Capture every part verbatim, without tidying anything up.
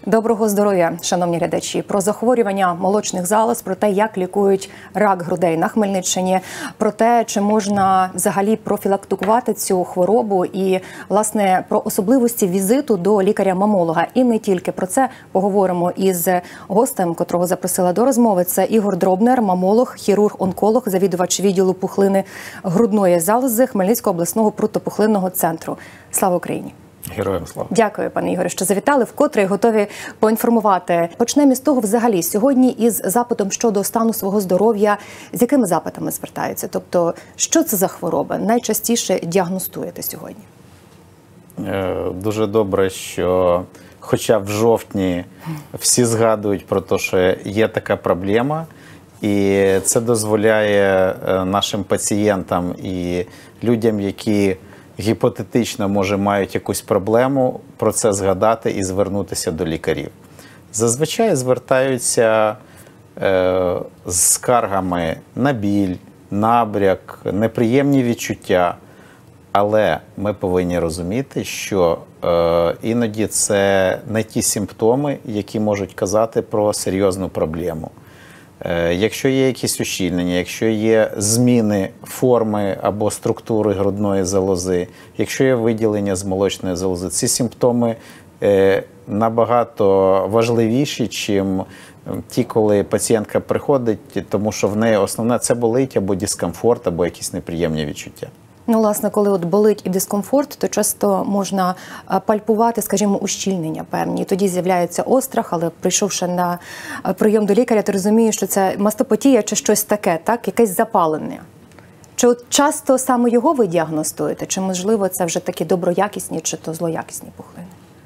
Доброго здоров'я, шановні глядачі. Про захворювання молочних залоз, про те, як лікують рак грудей на Хмельниччині, про те, чи можна взагалі профілактикувати цю хворобу і, власне, про особливості візиту до лікаря-мамолога. І не тільки про це поговоримо із гостем, котрого запросила до розмови. Це Ігор Дробнер, мамолог, хірург-онколог, завідувач відділу пухлини грудної залози Хмельницького обласного протипухлинного центру. Слава Україні! Героям слава. Дякую, пане Ігоре, що завітали, вкотре готові поінформувати. Почнемо з того взагалі. Сьогодні із запитом щодо стану свого здоров'я, з якими запитами звертаються? Тобто, що це за хвороба? Найчастіше діагностуєте сьогодні? Дуже добре, що хоча в жовтні всі згадують про те, що є така проблема, і це дозволяє нашим пацієнтам і людям, які гіпотетично, може, мають якусь проблему, про це згадати і звернутися до лікарів. Зазвичай звертаються е, з скаргами на біль, набряк, неприємні відчуття. Але ми повинні розуміти, що е, іноді це не ті симптоми, які можуть казати про серйозну проблему. Якщо є якісь ущільнення, якщо є зміни форми або структури грудної залози, якщо є виділення з молочної залози, ці симптоми набагато важливіші, чим ті, коли пацієнтка приходить, тому що в неї основне це болить або дискомфорт, або якісь неприємні відчуття. Ну, власне, коли от болить і дискомфорт, то часто можна пальпувати, скажімо, ущільнення певні. І тоді з'являється острах, але прийшовши на прийом до лікаря, ти розумієш, що це мастопатія чи щось таке, так? Якесь запалення. Чи от часто саме його ви діагностуєте? Чи, можливо, це вже такі доброякісні чи то злоякісні пухлини?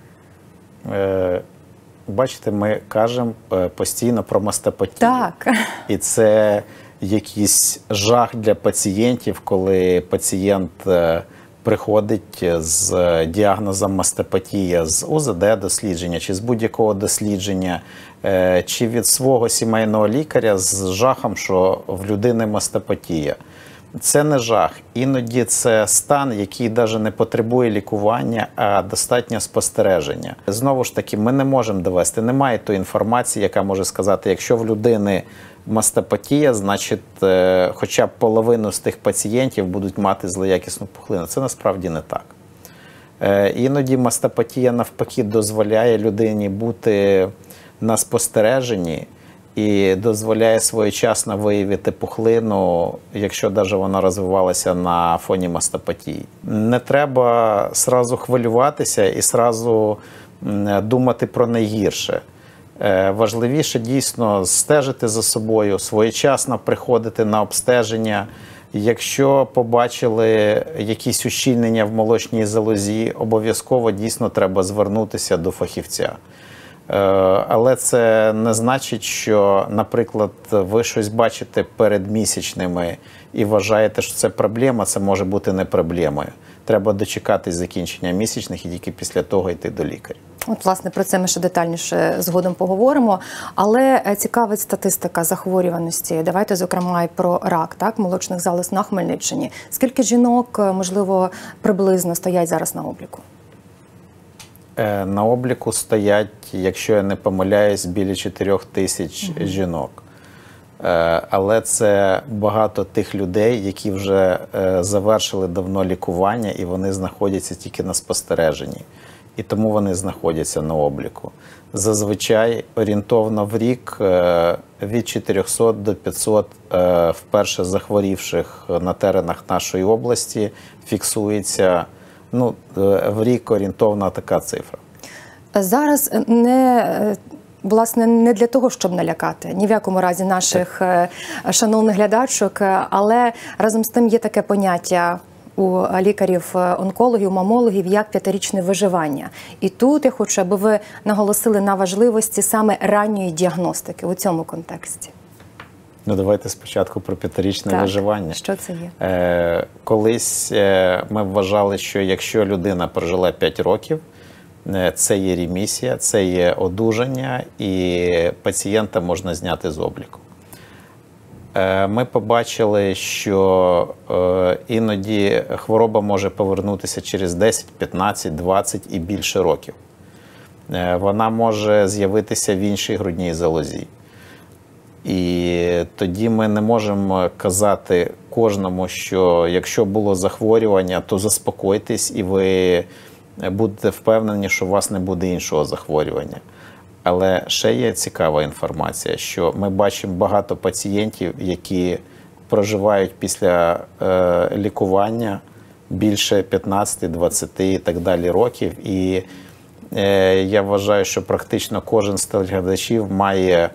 Е, бачите, ми кажемо постійно про мастопатію. Так. І це якийсь жах для пацієнтів, коли пацієнт приходить з діагнозом мастопатія з У З Д-дослідження, чи з будь-якого дослідження, чи від свого сімейного лікаря з жахом, що в людини мастопатія. Це не жах. Іноді це стан, який навіть не потребує лікування, а достатньо спостереження. Знову ж таки, ми не можемо довести, немає тої інформації, яка може сказати, якщо в людини мастопатія, значить, хоча б половину з тих пацієнтів будуть мати злоякісну пухлину. Це насправді не так. Іноді мастопатія навпаки дозволяє людині бути на спостереженні і дозволяє своєчасно виявити пухлину, якщо навіть вона розвивалася на фоні мастопатії. Не треба сразу хвилюватися і сразу думати про найгірше. Важливіше дійсно стежити за собою, своєчасно приходити на обстеження. Якщо побачили якісь ущільнення в молочній залозі, обов'язково дійсно треба звернутися до фахівця. Але це не значить, що, наприклад, ви щось бачите перед місячними і вважаєте, що це проблема, це може бути не проблемою. Треба дочекатись закінчення місячних і тільки після того йти до лікаря. От, власне, про це ми ще детальніше згодом поговоримо. Але цікавить статистика захворюваності. Давайте, зокрема, і про рак, так, молочних залоз на Хмельниччині. Скільки жінок, можливо, приблизно стоять зараз на обліку? На обліку стоять, якщо я не помиляюсь, біля чотирьох тисяч mm-hmm. жінок. Але це багато тих людей, які вже завершили давно лікування і вони знаходяться тільки на спостереженні. І тому вони знаходяться на обліку. Зазвичай орієнтовно в рік від чотирьохсот до п'ятсот вперше захворівших на теренах нашої області фіксується. Ну, в рік орієнтовна така цифра. Зараз не, власне, не для того, щоб налякати, ні в якому разі наших так. шановних глядачок, але разом з тим є таке поняття у лікарів-онкологів, мамологів, як п'ятирічне виживання. І тут я хочу, аби ви наголосили на важливості саме ранньої діагностики у цьому контексті. Ну, давайте спочатку про п'ятирічне так. виживання. Що це є? Е, колись е, ми вважали, що якщо людина прожила п'ять років, е, це є ремісія, це є одужання, і пацієнта можна зняти з обліку. Е, ми побачили, що е, іноді хвороба може повернутися через десять, п'ятнадцять, двадцять і більше років. вона може з'явитися в іншій грудній залозі. І тоді ми не можемо казати кожному, що якщо було захворювання, то заспокойтесь і ви будете впевнені, що у вас не буде іншого захворювання. Але ще є цікава інформація, що ми бачимо багато пацієнтів, які проживають після е, лікування більше п'ятнадцяти, двадцяти і так далі років. І е, я вважаю, що практично кожен з телеглядачів має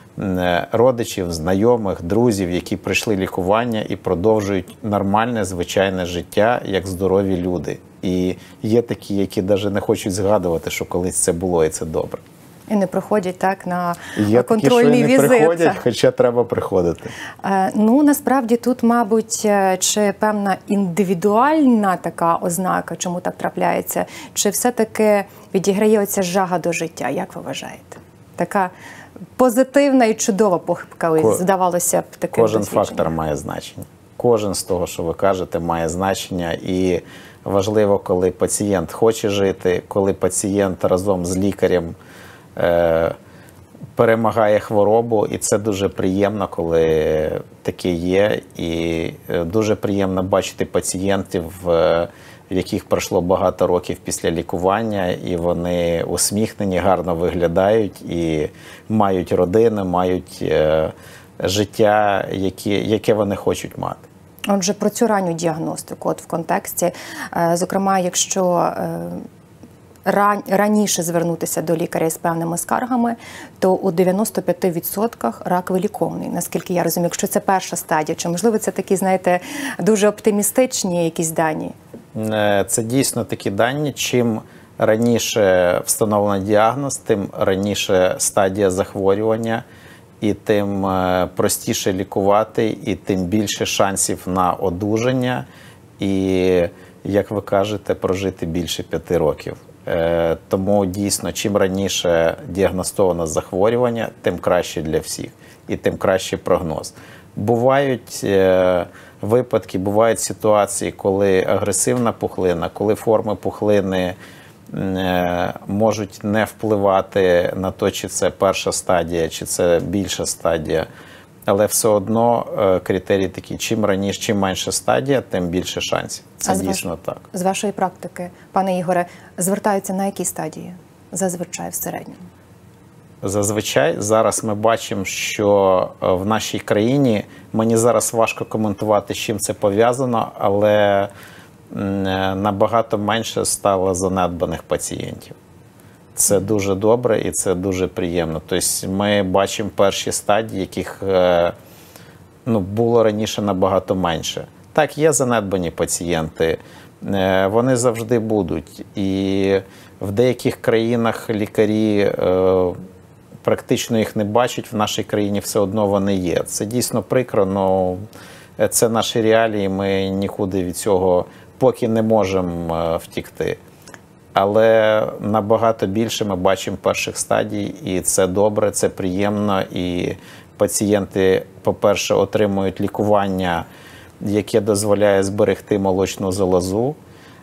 родичів, знайомих, друзів, які пройшли лікування і продовжують нормальне, звичайне життя, як здорові люди. І є такі, які навіть не хочуть згадувати, що колись це було і це добре. І не приходять так на є контрольний такі, що візит. Не приходять, хоча треба приходити. Е, ну, насправді тут, мабуть, чи певна індивідуальна така ознака, чому так трапляється, чи все-таки відіграє оця жага до життя, як ви вважаєте? Така позитивна і чудова похибка, Ко... здавалося б, таким Кожен фактор має значення. Кожен з того, що ви кажете, має значення. І важливо, коли пацієнт хоче жити, коли пацієнт разом з лікарем е, перемагає хворобу. І це дуже приємно, коли таке є. І дуже приємно бачити пацієнтів, в яких пройшло багато років після лікування, і вони усміхнені, гарно виглядають, і мають родини, мають е, життя, які, яке вони хочуть мати. Отже, про цю ранню діагностику, от в контексті, е, зокрема, якщо е, ран, раніше звернутися до лікаря з певними скаргами, то у дев'яноста п'яти відсотках рак виліковний, наскільки я розумію, якщо це перша стадія. Чи, можливо, це такі, знаєте, дуже оптимістичні якісь дані? Це дійсно такі дані. Чим раніше встановлений діагноз, тим раніше стадія захворювання, і тим простіше лікувати, і тим більше шансів на одужання, і, як ви кажете, прожити більше п'яти років. Тому дійсно, чим раніше діагностовано захворювання, тим краще для всіх, і тим кращий прогноз. Бувають випадки, бувають ситуації, коли агресивна пухлина, коли форми пухлини можуть не впливати на те, чи це перша стадія, чи це більша стадія. Але все одно критерії такі, чим раніше, чим менша стадія, тим більше шансів. Це а дійсно ваш... так. З вашої практики, пане Ігоре, звертаються на які стадії зазвичай в середньому? Зазвичай зараз ми бачимо, що в нашій країні, мені зараз важко коментувати, з чим це пов'язано, але набагато менше стало занедбаних пацієнтів. Це дуже добре і це дуже приємно. Тобто ми бачимо перші стадії, яких ну, було раніше набагато менше. Так, є занедбані пацієнти, вони завжди будуть. І в деяких країнах лікарі практично їх не бачать, в нашій країні все одно вони є. Це дійсно прикро, але це наші реалії, ми нікуди від цього поки не можемо втікти. Але набагато більше ми бачимо перших стадій, і це добре, це приємно, і пацієнти, по-перше, отримують лікування, яке дозволяє зберегти молочну залозу,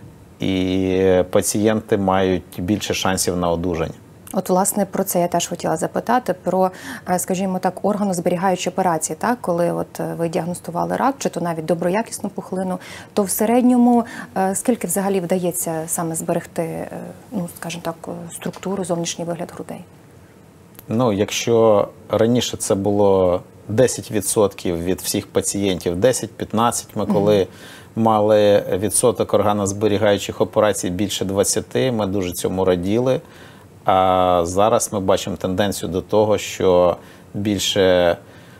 і пацієнти мають більше шансів на одужання. От, власне, про це я теж хотіла запитати, про, скажімо так, органозберігаючі операції, так? Коли от ви діагностували рак, чи то навіть доброякісну пухлину, то в середньому скільки взагалі вдається саме зберегти, ну, скажімо так, структуру, зовнішній вигляд грудей? Ну, якщо раніше це було десять відсотків від всіх пацієнтів, десять-п'ятнадцять, ми коли mm-hmm. мали відсоток органозберігаючих операцій більше двадцяти, ми дуже цьому раділи. А зараз ми бачимо тенденцію до того, що більше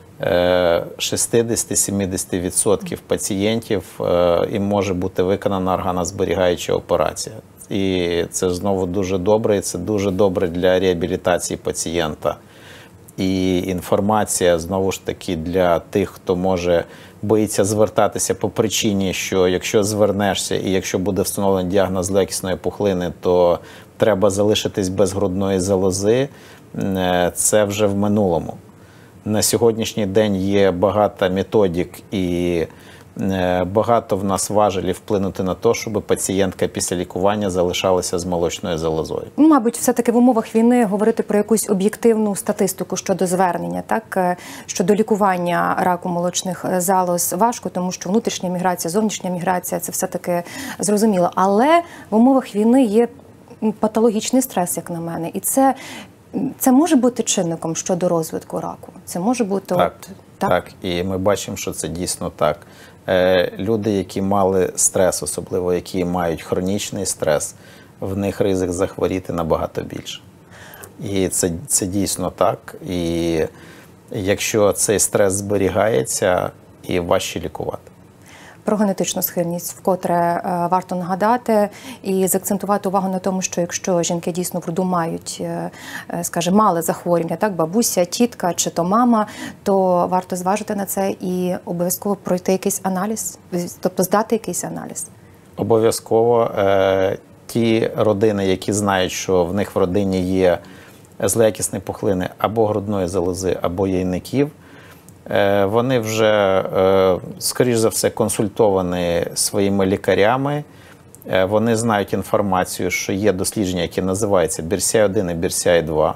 шістдесят-сімдесят відсотків пацієнтів їм може бути виконана органозберігаюча операція. І це знову дуже добре, і це дуже добре для реабілітації пацієнта. І інформація, знову ж таки, для тих, хто може боїться звертатися по причині, що якщо звернешся і якщо буде встановлений діагноз злоякісної пухлини, то треба залишитись без грудної залози, це вже в минулому. На сьогоднішній день є багато методик і багато в нас важелів вплинути на те, щоб пацієнтка після лікування залишалася з молочною залозою. Мабуть, все-таки в умовах війни говорити про якусь об'єктивну статистику щодо звернення, так, щодо лікування раку молочних залоз важко, тому що внутрішня міграція, зовнішня міграція – це все-таки зрозуміло. Але в умовах війни є патологічний стрес, як на мене, і це, це може бути чинником щодо розвитку раку. Це може бути... Так, от, так? так, і ми бачимо, що це дійсно так. Люди, які мали стрес, особливо які мають хронічний стрес, в них ризик захворіти набагато більше. І це, це дійсно так. І якщо цей стрес зберігається, і важче лікувати. Про генетичну схильність вкотре е, варто нагадати і заакцентувати увагу на тому, що якщо жінки дійсно в роду мають, е, скажімо, мали захворювання, так, бабуся, тітка чи то мама, то варто зважити на це і обов'язково пройти якийсь аналіз, тобто здати якийсь аналіз. Обов'язково. Е, ті родини, які знають, що в них в родині є злоякісні пухлини або грудної залози, або яйників, вони вже, скоріш за все, консультовані своїми лікарями. Вони знають інформацію, що є дослідження, яке називається бі ар сі ей один і бі ар сі ей два.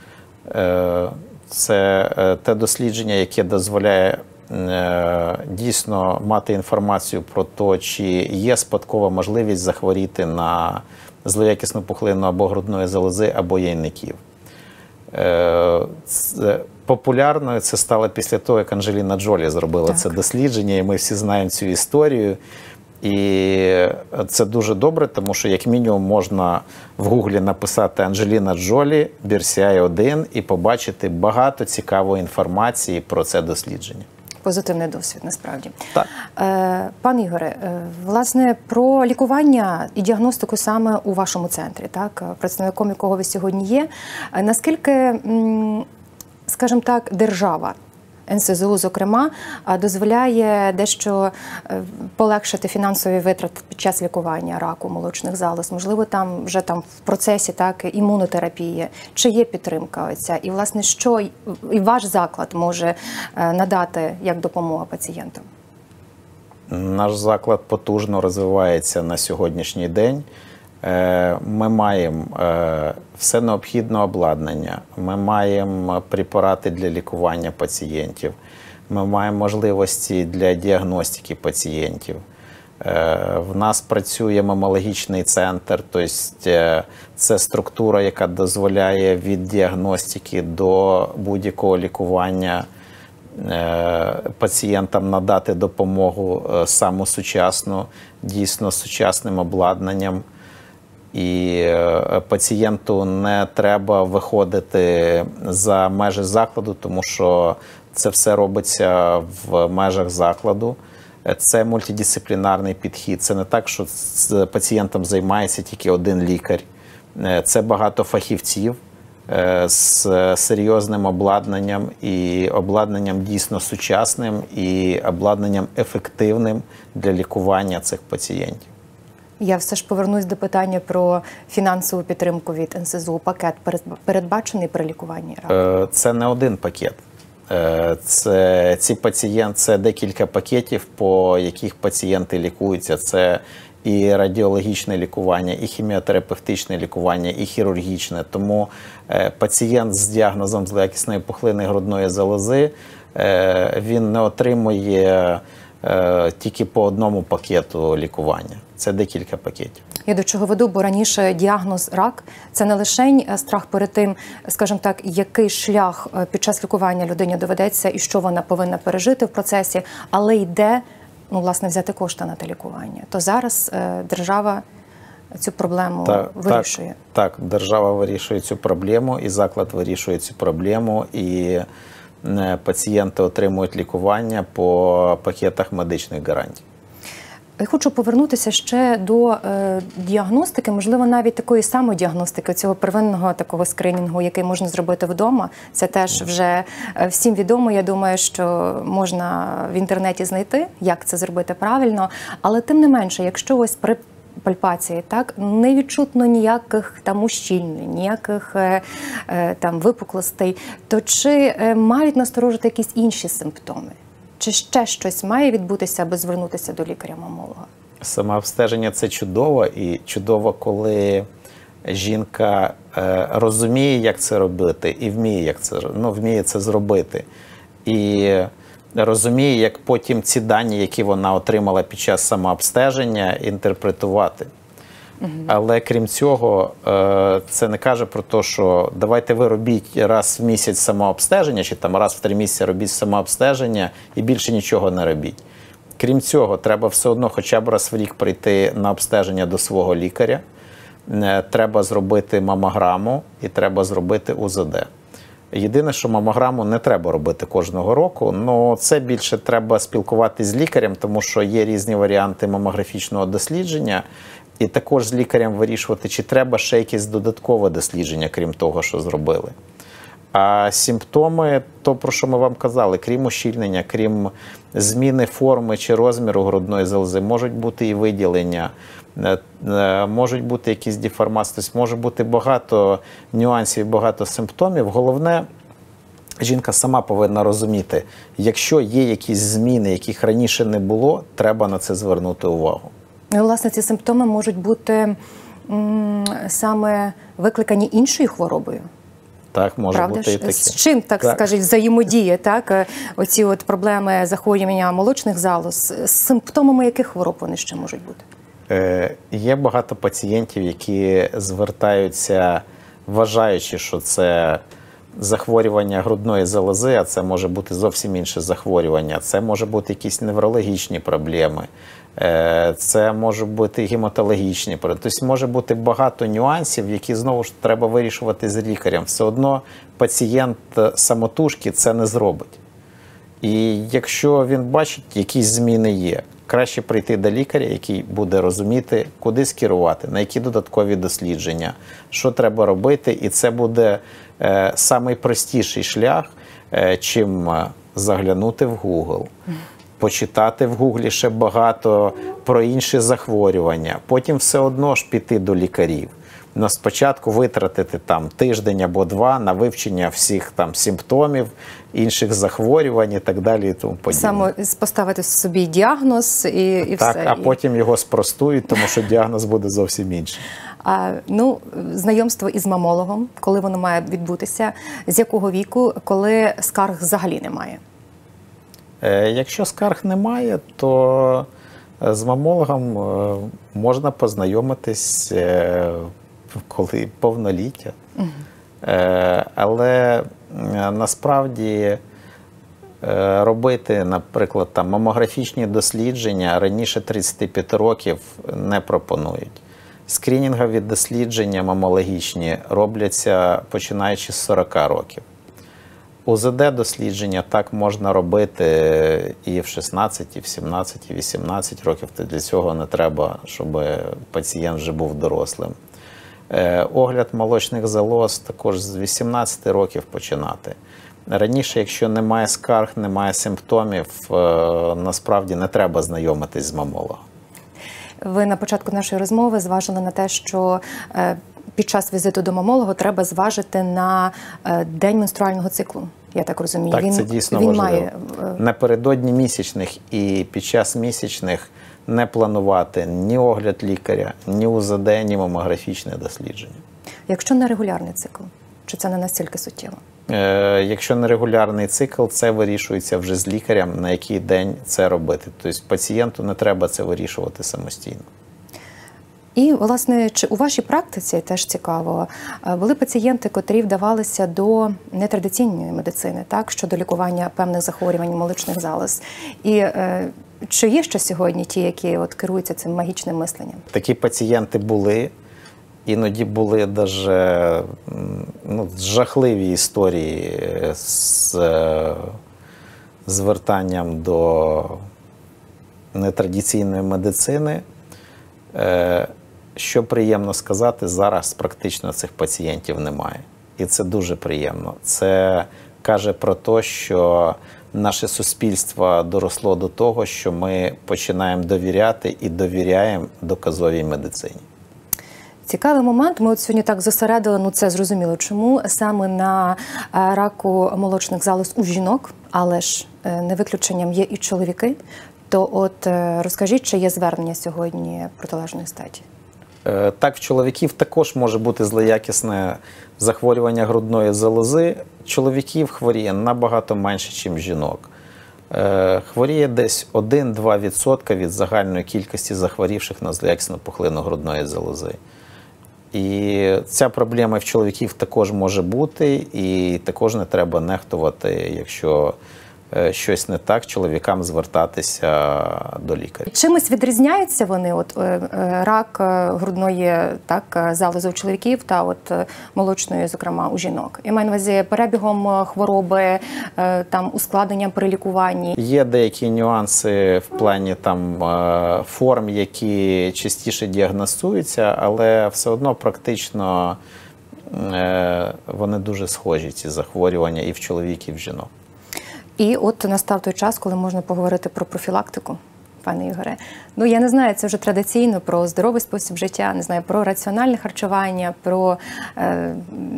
Це те дослідження, яке дозволяє дійсно мати інформацію про те, чи є спадкова можливість захворіти на злоякісну пухлину або грудної залози, або яйників. Популярною це стало після того, як Анджеліна Джолі зробила так. це дослідження, і ми всі знаємо цю історію. І це дуже добре, тому що, як мінімум, можна в Гуглі написати «Анджеліна Джолі, бі ар сі ей один» і побачити багато цікавої інформації про це дослідження. Позитивний досвід, насправді. Так. Е, пан Ігоре, е, власне, про лікування і діагностику саме у вашому центрі, так, представником якого ви сьогодні є. Е, наскільки, м, скажімо так, держава, ен ес зе у, зокрема, дозволяє дещо полегшити фінансові витрати під час лікування раку молочних залоз? Можливо, там вже там в процесі так імунотерапії. Чи є підтримка оця? І, власне, що і ваш заклад може надати як допомога пацієнтам? Наш заклад потужно розвивається на сьогоднішній день. Ми маємо все необхідне обладнання, ми маємо препарати для лікування пацієнтів, ми маємо можливості для діагностики пацієнтів. В нас працює мамологічний центр, тобто це структура, яка дозволяє від діагностики до будь-якого лікування пацієнтам надати допомогу саму сучасну, дійсно сучасним обладнанням. І пацієнту не треба виходити за межі закладу, тому що це все робиться в межах закладу. Це мультидисциплінарний підхід. Це не так, що з пацієнтом займається тільки один лікар. Це багато фахівців з серйозним обладнанням, і обладнанням дійсно сучасним, і обладнанням ефективним для лікування цих пацієнтів. Я все ж повернусь до питання про фінансову підтримку від ен ес зе у. Пакет передбачений при лікуванні раку? Це не один пакет. Це, ці пацієнти, це декілька пакетів, по яких пацієнти лікуються. Це і радіологічне лікування, і хіміотерапевтичне лікування, і хірургічне. Тому пацієнт з діагнозом злоякісної пухлини грудної залози, він не отримує тільки по одному пакету лікування. Це декілька пакетів. Я до чого веду, бо раніше діагноз рак – це не лише страх перед тим, скажімо так, який шлях під час лікування людині доведеться і що вона повинна пережити в процесі, але й де, ну, власне, взяти кошти на те лікування. То зараз е, держава цю проблему так, вирішує. Так, так, держава вирішує цю проблему, і заклад вирішує цю проблему, і пацієнти отримують лікування по пакетах медичних гарантій. Я хочу повернутися ще до е, діагностики, можливо, навіть такої самодіагностики, цього первинного такого скринінгу, який можна зробити вдома. Це теж вже всім відомо. Я думаю, що можна в інтернеті знайти, як це зробити правильно. Але тим не менше, якщо ось при пальпації, так, не відчутно ніяких там ущільнень, ніяких е, е, там випуклостей, то чи е, мають насторожити якісь інші симптоми? Чи ще щось має відбутися, аби звернутися до лікаря-мамолога? Самообстеження – це чудово, і чудово, коли жінка е, розуміє, як це робити, і вміє, як це, ну, вміє це зробити. І розуміє, як потім ці дані, які вона отримала під час самообстеження, інтерпретувати. Угу. Але крім цього, е, це не каже про те, що давайте ви робіть раз в місяць самообстеження, чи там раз в три місяці робіть самообстеження і більше нічого не робіть. Крім цього, треба все одно хоча б раз в рік прийти на обстеження до свого лікаря. Треба зробити мамограму і треба зробити у зет де. Єдине, що мамограму не треба робити кожного року, але це більше треба спілкуватися з лікарем, тому що є різні варіанти мамографічного дослідження, і також з лікарем вирішувати, чи треба ще якесь додаткове дослідження, крім того, що зробили. А симптоми, то, про що ми вам казали, крім ущільнення, крім зміни форми чи розміру грудної залози, можуть бути і виділення, можуть бути якісь деформації, тобто може бути багато нюансів, багато симптомів. Головне, жінка сама повинна розуміти, якщо є якісь зміни, яких раніше не було, треба на це звернути увагу. І, власне, ці симптоми можуть бути м, саме викликані іншою хворобою. Так, може Правда бути ж? і таке. З чим, так, так. скажіть, взаємодіє, так? Оці от проблеми захворювання молочних залоз, з симптомами яких хвороб вони ще можуть бути? Е, є багато пацієнтів, які звертаються, вважаючи, що це захворювання грудної залози, а це може бути зовсім інше захворювання. Це може бути якісь неврологічні проблеми, е, це може бути гематологічні проблеми. Тобто може бути багато нюансів, які знову ж треба вирішувати з лікарем. Все одно пацієнт самотужки це не зробить. І якщо він бачить, якісь зміни є, краще прийти до лікаря, який буде розуміти, куди скерувати, на які додаткові дослідження, що треба робити. І це буде е, найпростіший шлях, е, чим заглянути в Google, почитати в Гуглі ще багато про інші захворювання, потім все одно ж піти до лікарів. Но спочатку витратити там тиждень або два на вивчення всіх там симптомів, інших захворювань і так далі і тому подібне. Саме поставити собі діагноз і, і так, все. А потім його спростують, тому що діагноз буде зовсім інший. А, ну, знайомство із мамологом, коли воно має відбутися, з якого віку, коли скарг взагалі немає? Е, якщо скарг немає, то з мамологом е, можна познайомитись, е, коли повноліття. Угу. Е, але е, насправді е, робити, наприклад, там, мамографічні дослідження раніше тридцяти п'яти років не пропонують. Скринінгові дослідження мамологічні робляться починаючи з сорока років. у зет де дослідження так можна робити і в шістнадцять, і в сімнадцять, і вісімнадцять років. То для цього не треба, щоб пацієнт вже був дорослим. Огляд молочних залоз також з вісімнадцяти років починати. Раніше, якщо немає скарг, немає симптомів, насправді не треба знайомитись з мамологом. Ви на початку нашої розмови зважили на те, що під час візиту до мамолога треба зважити на день менструального циклу. Я так розумію. Так, він, це дійсно він важливо. Має... Напередодні місячних і під час місячних не планувати ні огляд лікаря, ні у зет де, ні мамографічне дослідження. Якщо нерегулярний цикл, чи це не настільки суттєво? Е, якщо нерегулярний цикл, це вирішується вже з лікарем, на який день це робити. Тобто пацієнту не треба це вирішувати самостійно. І, власне, чи у вашій практиці, теж цікаво, були пацієнти, котрі вдавалися до нетрадиційної медицини, так, щодо лікування певних захворювань молочних залоз. І е, чи є ще сьогодні ті, які от керуються цим магічним мисленням? Такі пацієнти були. Іноді були даже, ну, жахливі історії з е, звертанням до нетрадиційної медицини. Е, Що приємно сказати, зараз практично цих пацієнтів немає. І це дуже приємно. Це каже про те, що наше суспільство доросло до того, що ми починаємо довіряти і довіряємо доказовій медицині. Цікавий момент. Ми от сьогодні так зосередили, ну це зрозуміло, чому саме на раку молочних залоз у жінок, але ж не виключенням є і чоловіки. То от розкажіть, чи є звернення сьогодні протилежної статі? Так, в чоловіків також може бути злоякісне захворювання грудної залози. Чоловіків хворіє набагато менше, ніж жінок. Хворіє десь один-два відсотки від загальної кількості захворівших на злоякісну пухлину грудної залози. І ця проблема в чоловіків також може бути, і також не треба нехтувати, якщо щось не так, чоловікам звертатися до лікаря. Чимось відрізняються вони, от рак грудної так залози у чоловіків та от молочної, зокрема, у жінок? Я маю на увазі перебігом хвороби, там ускладненням при лікуванні. Є деякі нюанси в плані там форм, які частіше діагностуються, але все одно практично вони дуже схожі, ці захворювання, і в чоловіків, і в жінок. І от настав той час, коли можна поговорити про профілактику, пане Ігоре. Ну, я не знаю, це вже традиційно про здоровий спосіб життя, не знаю, про раціональне харчування, про е,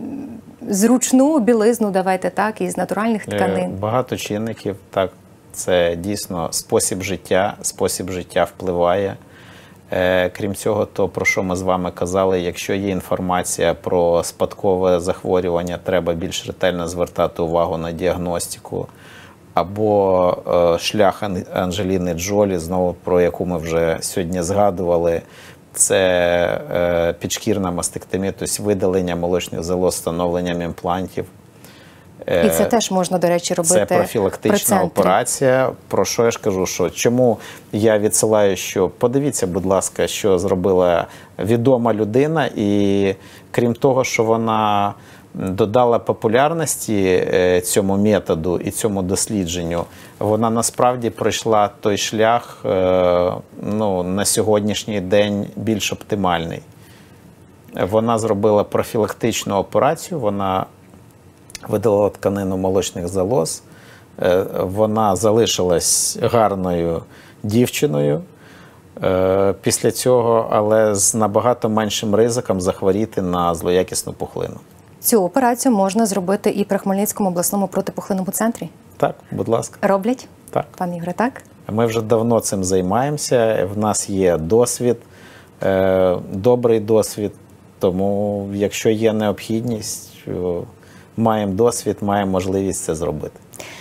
зручну білизну, давайте так, із натуральних тканин. Багато чинників, так, це дійсно спосіб життя, спосіб життя впливає. Е, крім цього, то про що ми з вами казали, якщо є інформація про спадкове захворювання, треба більш ретельно звертати увагу на діагностику. Або е, шлях Анджеліни Джолі, знову про яку ми вже сьогодні згадували, це е, підшкірна мастектомія, тобто видалення молочних залоз, встановленням імплантів. Е, І це теж можна, до речі, робити. Це профілактична операція. Про що я ж кажу, що чому я відсилаю, що подивіться, будь ласка, що зробила відома людина, і крім того, що вона додала популярності цьому методу і цьому дослідженню, вона насправді пройшла той шлях, ну, на сьогоднішній день більш оптимальний. Вона зробила профілактичну операцію, вона видалила тканину молочних залоз, вона залишилась гарною дівчиною після цього, але з набагато меншим ризиком захворіти на злоякісну пухлину. Цю операцію можна зробити і при Хмельницькому обласному протипухлинному центрі? Так, будь ласка. Роблять? Так. Пане Ігоре, так? Ми вже давно цим займаємося, в нас є досвід, добрий досвід, тому якщо є необхідність, маємо досвід, маємо можливість це зробити.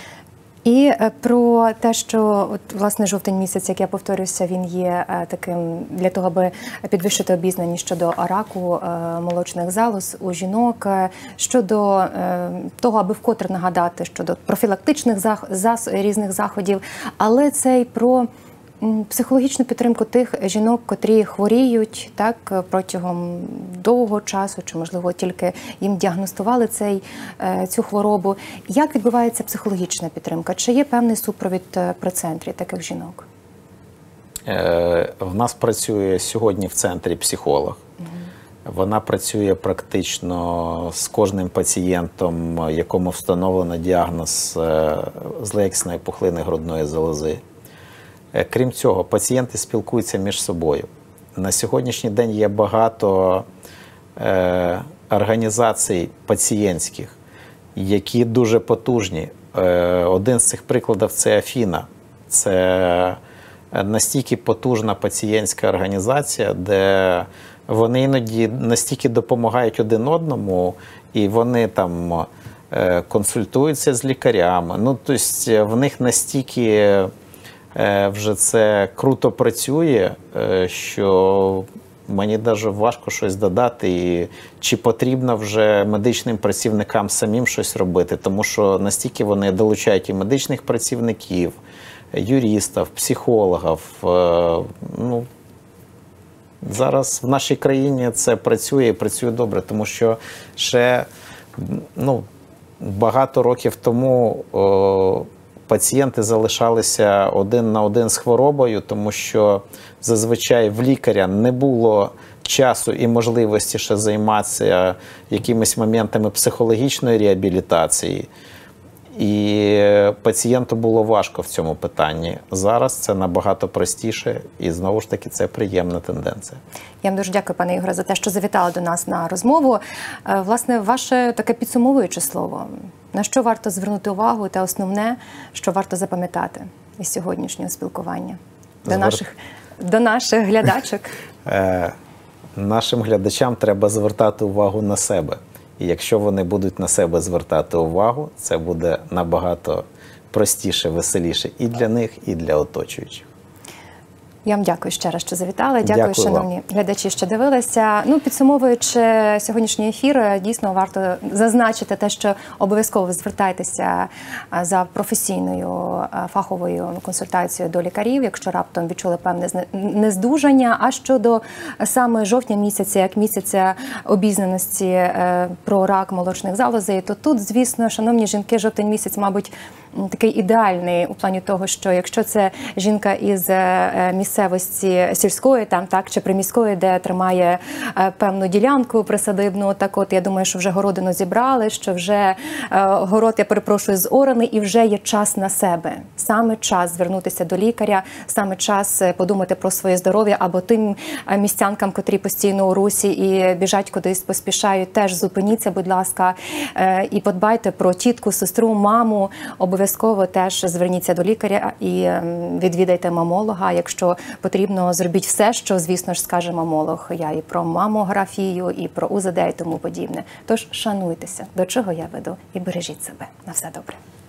І про те, що от, власне, жовтень місяць, як я повторюся, він є таким для того, аби підвищити обізнаність щодо раку молочних залоз у жінок, щодо того, аби вкотре нагадати щодо профілактичних зах... зас... різних заходів, але це й про психологічну підтримку тих жінок, котрі хворіють так протягом довгого часу, чи, можливо, тільки їм діагностували цей, цю хворобу. Як відбувається психологічна підтримка? Чи є певний супровід при центрі таких жінок? Е, в нас працює сьогодні в центрі психолог. Угу. Вона працює практично з кожним пацієнтом, якому встановлено діагноз злоякісної пухлини грудної залози. Крім цього, пацієнти спілкуються між собою. На сьогоднішній день є багато е, організацій пацієнтських, які дуже потужні. Е, один з цих прикладів – це Афіна. Це настільки потужна пацієнтська організація, де вони іноді настільки допомагають один одному, і вони там е, консультуються з лікарями. Ну, тобто в них настільки вже це круто працює, що мені навіть важко щось додати, і чи потрібно вже медичним працівникам самим щось робити, тому що настільки вони долучають і медичних працівників, юристів, психологів. Ну, зараз в нашій країні це працює і працює добре, тому що ще ну, багато років тому о, пацієнти залишалися один на один з хворобою, тому що зазвичай в лікаря не було часу і можливості ще займатися якимись моментами психологічної реабілітації. І пацієнту було важко в цьому питанні. Зараз це набагато простіше, і знову ж таки це приємна тенденція. Я вам дуже дякую, пане Ігоре, за те, що завітали до нас на розмову. Власне, ваше таке підсумовуюче слово. На що варто звернути увагу, те основне, що варто запам'ятати із сьогоднішнього спілкування до Звер... наших, до наших глядачок? Е, нашим глядачам треба звертати увагу на себе. І якщо вони будуть на себе звертати увагу, це буде набагато простіше, веселіше і для них, і для оточуючих. Я вам дякую ще раз, що завітали. Дякую, Дякую шановні вам. глядачі, що дивилися. Ну, підсумовуючи сьогоднішній ефір, дійсно варто зазначити те, що обов'язково звертайтеся за професійною фаховою консультацією до лікарів, якщо раптом відчули певне нездужання. А щодо саме жовтня місяця, як місяця обізнаності про рак молочних залозей, то тут, звісно, шановні жінки, жовтень місяць, мабуть, такий ідеальний у плані того, що якщо це жінка із місцевості сільської, там так чи приміської, де тримає е, певну ділянку присадибну, так от я думаю, що вже городину зібрали, що вже е, город, я перепрошую, зораний, і вже є час на себе. Саме час звернутися до лікаря, саме час подумати про своє здоров'я, або тим містянкам, котрі постійно у русі і біжать кудись, поспішають, теж зупиніться, будь ласка, е, і подбайте про тітку, сестру, маму. Обов'язково теж зверніться до лікаря і е, відвідайте мамолога. Якщо потрібно, зробіть все, що, звісно ж, скаже мамолог. Я і про мамографію, і про УЗД, і тому подібне. Тож шануйтеся, до чого я веду, і бережіть себе. На все добре.